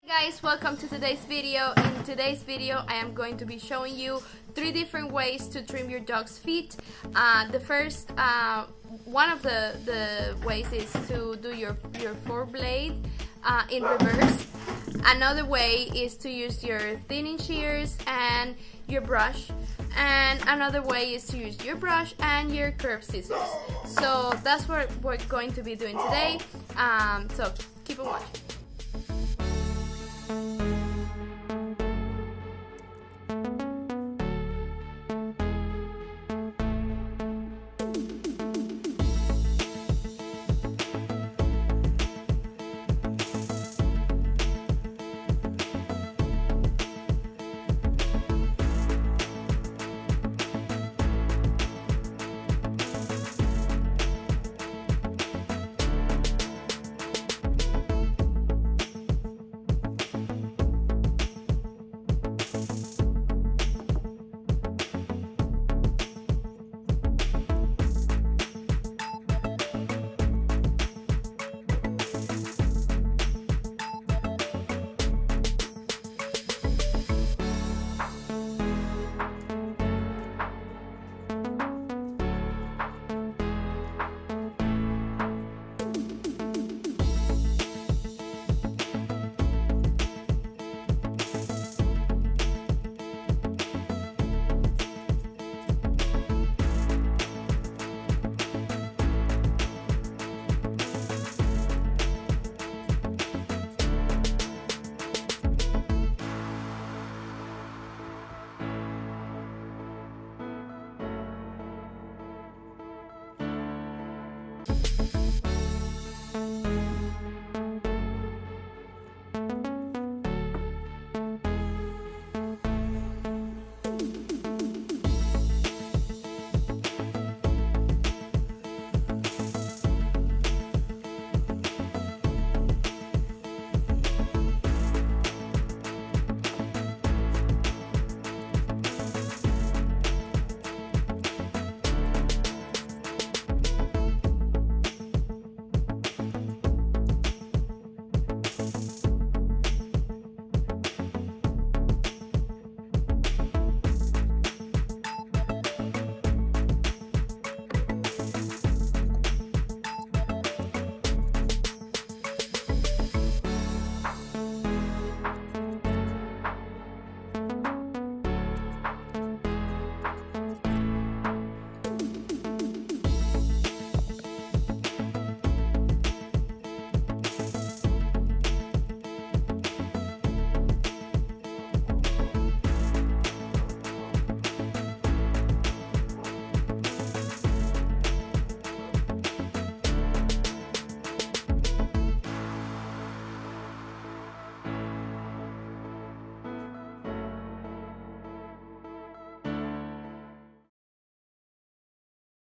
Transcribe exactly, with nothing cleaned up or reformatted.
Hey guys, welcome to today's video. In today's video I am going to be showing you three different ways to trim your dog's feet. Uh, the first uh, one of the, the ways is to do your, your foreblade uh, in reverse. Another way is to use your thinning shears and your brush, and another way is to use your brush and your curved scissors. So that's what we're going to be doing today. Um, so keep on watching.